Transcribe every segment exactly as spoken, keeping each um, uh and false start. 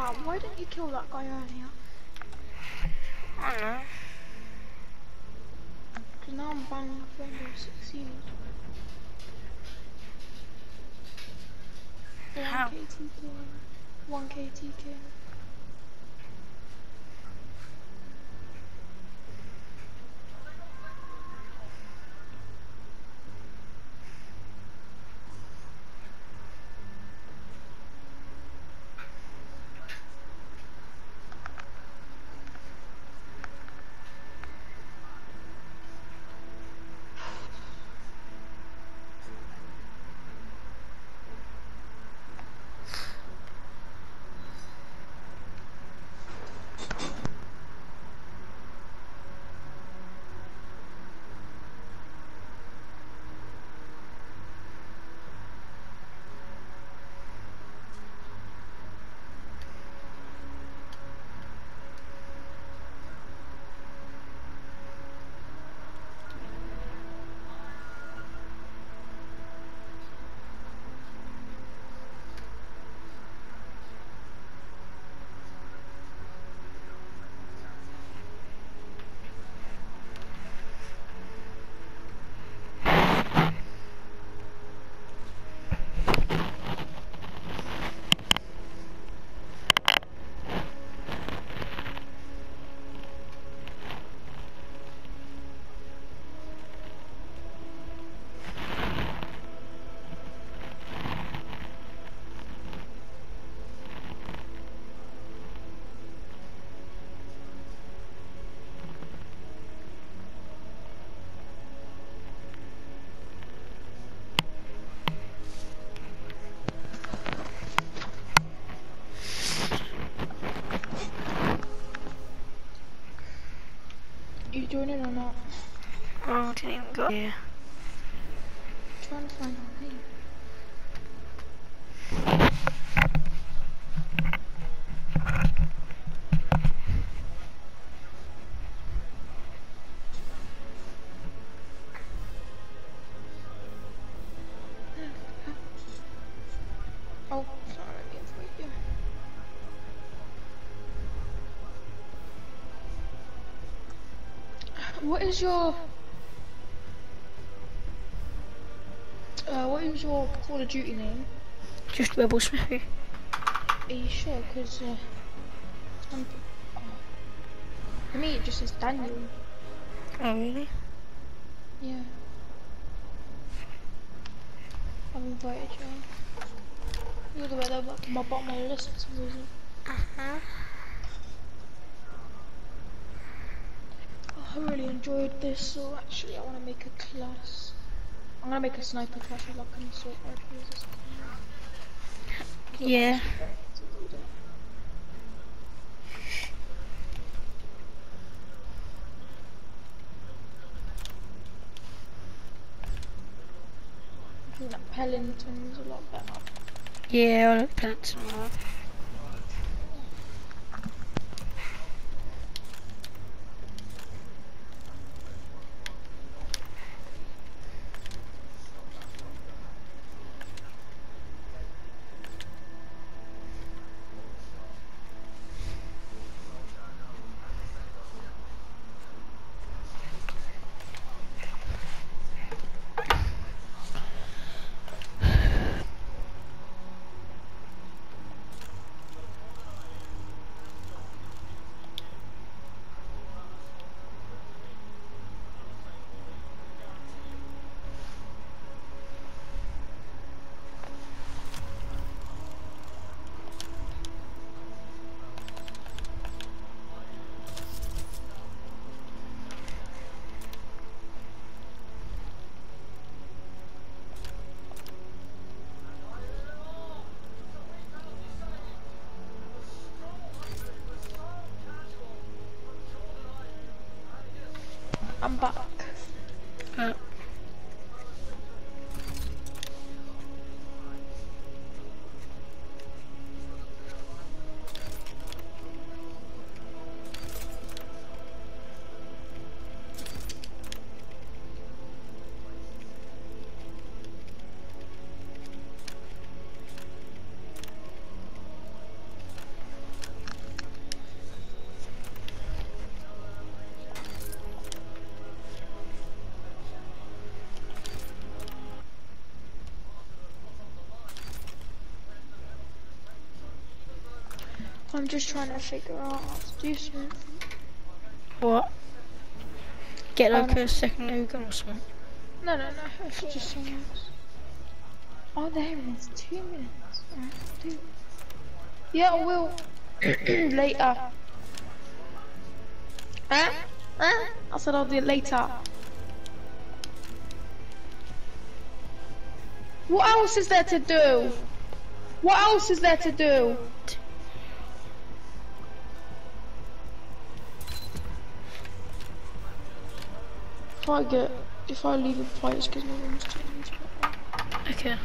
Dad, why didn't you kill that guy earlier? I don't know. Because now I'm banging off Rainbow Six Siege. How? one K T K. one K T K. You joining or not? Oh, I didn't even go. Yeah. Trying to find your name. Oh, sorry, let me invite you. What is your uh, what is your Call of Duty name? Just Rebel Smithy. Are you sure? Because uh, some, oh, for me it just says Daniel. Oh, really? Yeah. I've invited you. You're the way that my bottom of my list for some reason. Uh-huh. Oh, I really enjoyed this, so actually I want to make a class. I'm gonna make a sniper class with like an assault rifles or something. Yeah. I think that Pellington's a lot better. Yeah, I like Peloton more. I'm back. Uh, I'm just trying to figure out how to do something. What? Get Oh, like no. a secondary gun or something. No, no, no, it's just something else. Oh, there it is, two minutes. Alright, I'll do it. Yeah, I will. Later. Huh? Huh? I said I'll do it later. What else is there to do? What else is there to do? If I get, if I leave a place because my room's changed. Okay.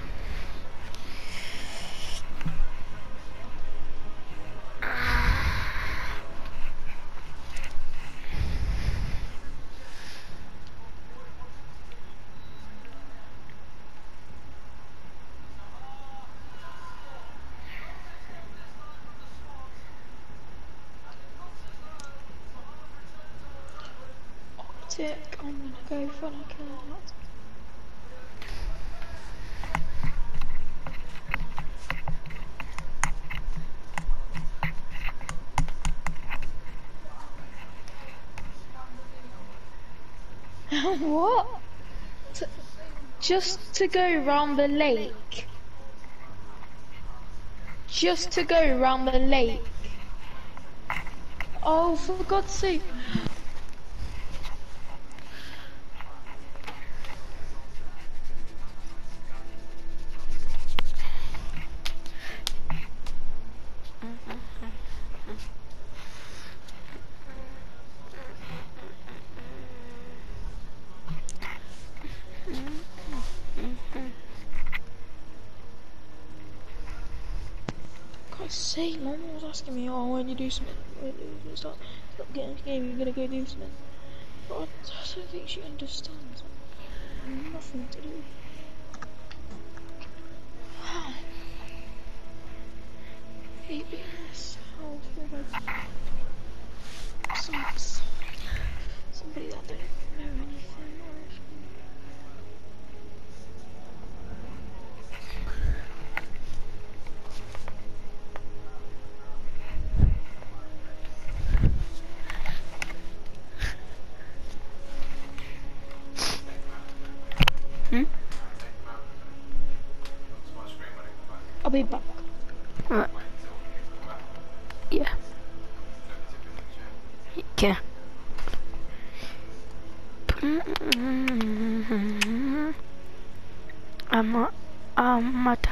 Optic, I'm gonna go for like a lot. What? To, just to go around the lake. Just to go around the lake. Oh, for God's sake. God's sake, Mum was asking me, oh, when you do something, when you start, stop getting this game, you're gonna go do something. But I, I don't think she understands. Nothing to do. Wow. Hate being in this house with like some, somebody that don't know anything or anything. Hmm? I'll be back. Alright. Yeah. Okay. I'm Amata.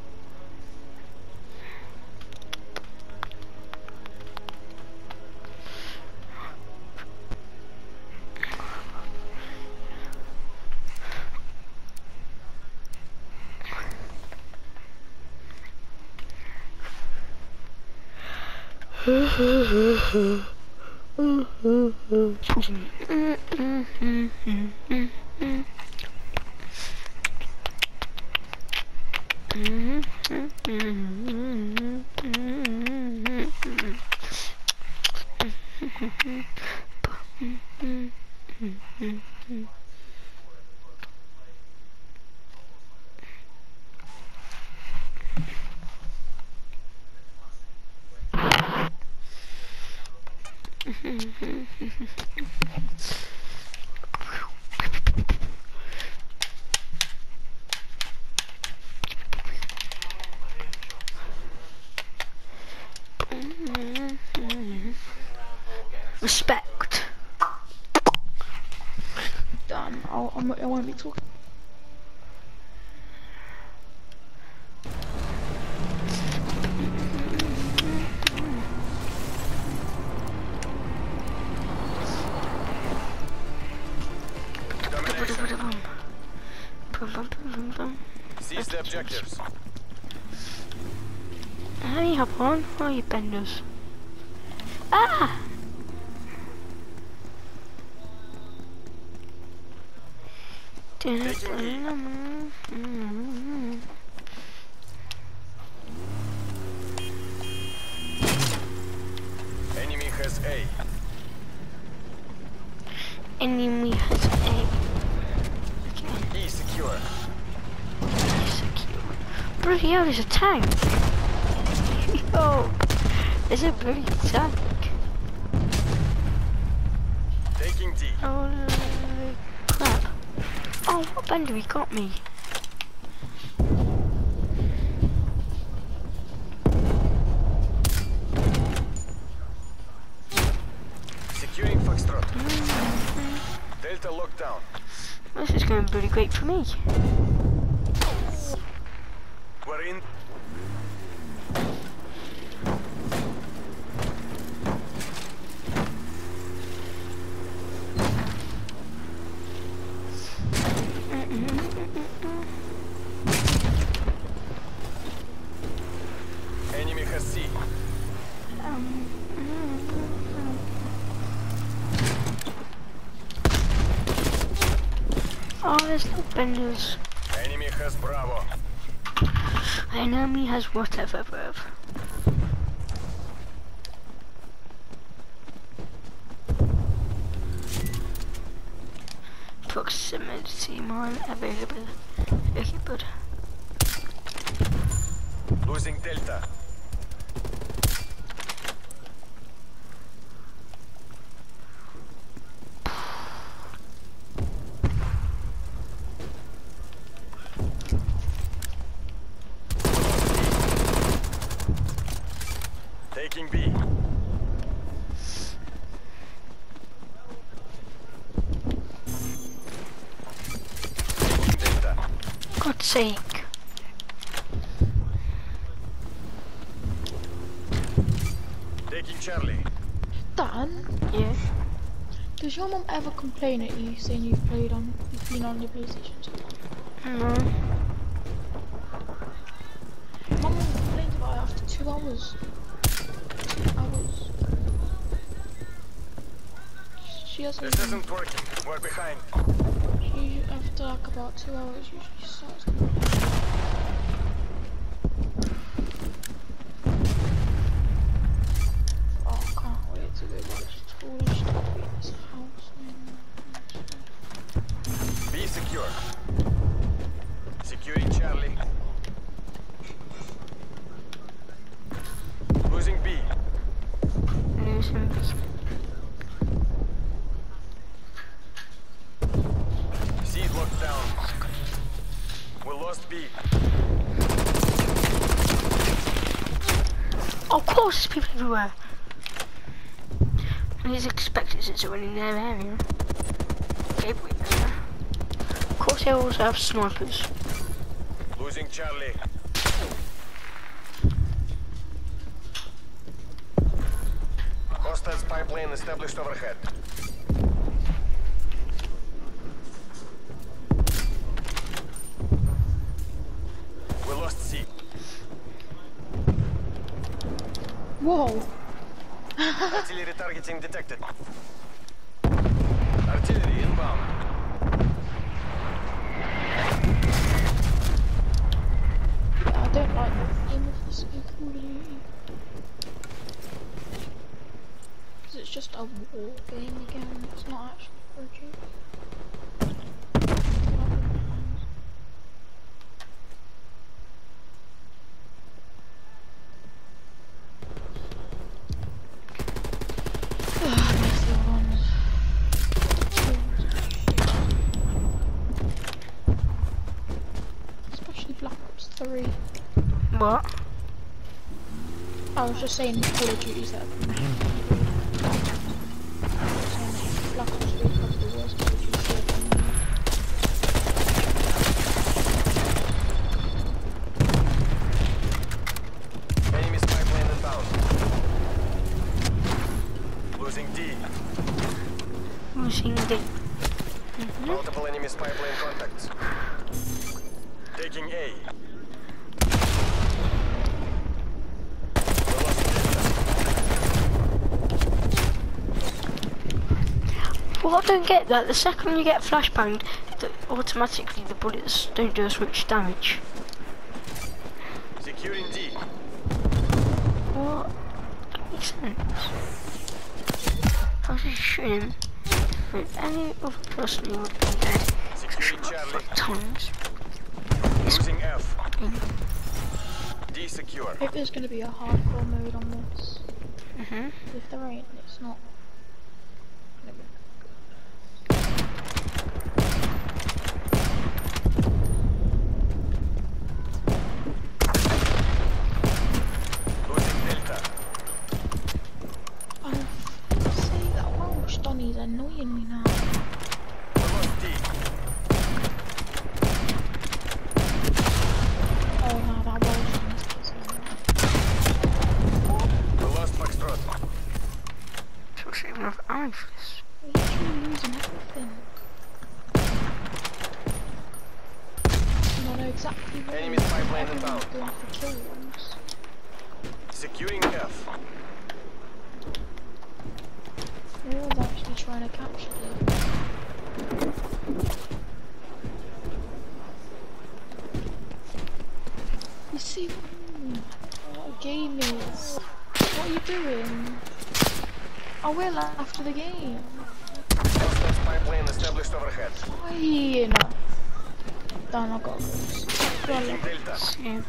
Respect. Done. I'll, I'm, I won't be talking. Seize the objectives. Hey, hop on. Where are you benders? Ah! Enemy has A. Enemy has A. E secure. Secure. Bloody hell, there's a tank. Yo. There's a bloody tank. Taking D. Oh crap. Oh, what bender he got me? Securing Foxtrot. Mm-hmm. Delta lockdown. This is going pretty great for me. We're in. Enemy has C. Um, oh, there's no benders. Enemy has Bravo. Enemy has whatever, bruv. Proximity mine available. Okay, bud. Losing Delta. Taking B. Taking Delta. God's sake. Taking Charlie. Dan, Yeah. does your mum ever complain at you saying you've played on, you've been on your PlayStation so long? No. My mum complained about it after two hours. Two hours. She hasn't This even, isn't working. We're behind. she, after like about two hours, usually starts complaining. Oh, I can't wait to go back to school and stuff in this house. Man. B secure. Securing Charlie. Losing B. Losing B. C is locked down. We lost B. Of course, there's people everywhere. And he's expected since they're in their area. Everywhere. Of course, they also have snipers. Losing Charlie. Hostile spy plane established overhead. We lost C. Whoa! Artillery targeting detected. Artillery inbound. Yeah, I don't like the theme of this new Call of Duty. Because it's just a war game again, it's not actually for a duty. Especially Black Ops three. What? I was just saying Call of Duties that have been Black Ops three is probably the worst Call of Duty ever. Enemy spy plane inbound. Losing D. Losing D. Mm-hmm. Multiple enemy spy plane contacts. Taking A. We lost Delta. Well, I don't get that. The second you get flashbanged, the, automatically the bullets don't do as much damage. Securing D. What? That makes sense. I was just shooting him. If any other person he would be dead. Securing Charlie. Times. Losing F. D secure. I hope there's going to be a hardcore mode on this. Mhm. If there ain't, it's not. Losing Delta. Oh, see that Welsh Donny's annoying me now. We lost D. Oh no, that Welsh Donny's pissing me off. We lost Foxtrot. So it's even enough ammo for this. We're literally losing everything. I know exactly what Enemy spy plane everyone's inbound. going for kills. Securing F. Everyone's actually trying to capture it. You see mm, what a game is. What are you doing? I will after the game. Hostile spy plane established overhead. Fine. Done, I got this. Taking Delta. See.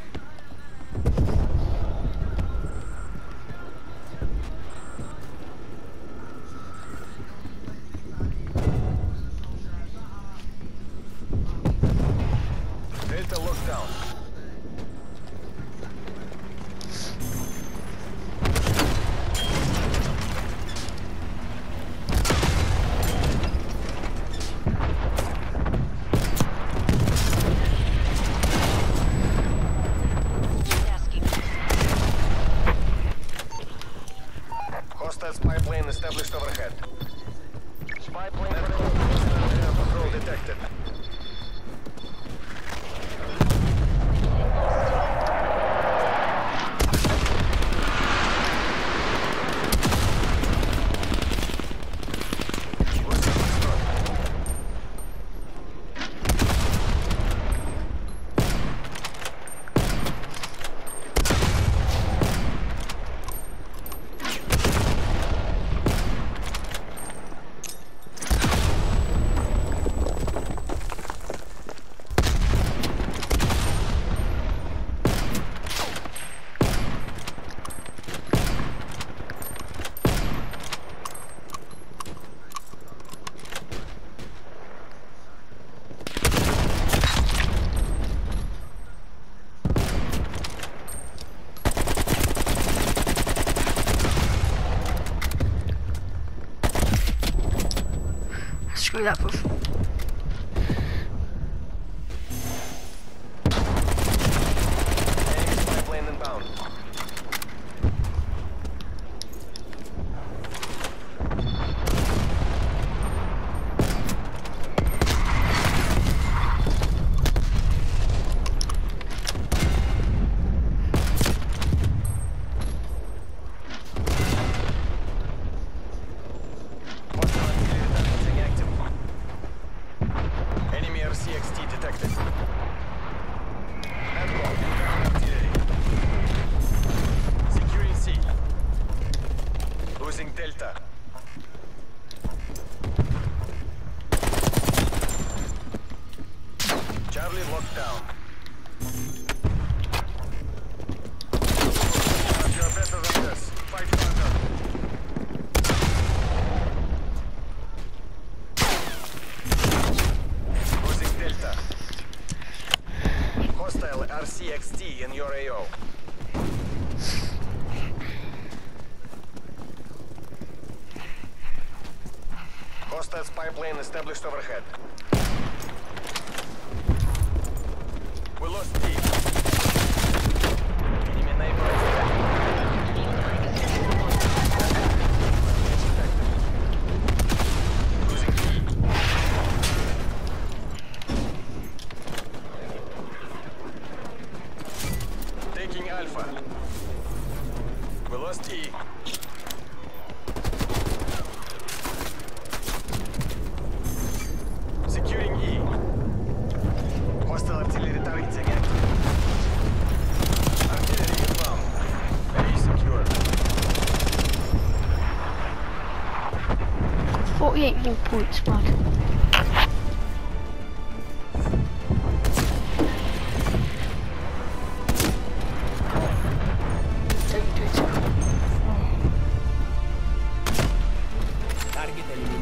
Delta locked down. Hostile spy plane established overhead. Spy plane air patrol detected. Losing Foxtrot. Screw that before. Enemy spy plane inbound. Hostile artillery targeting active. Enemy R C X T detected. Admiral, inbound artillery. Securing C. Losing Delta. Charlie locked down. But you're better than this. Fight harder. Losing Delta. Hostile R C X T in your A O. Hostile spy plane established overhead. We lost D. Enemy neighbor losing D. Taking Alpha. We lost E. Securing E. Hostile artillery targeting active. Artillery inbound. A secure. forty-eight more points, bud. Don't do it. Target eliminated.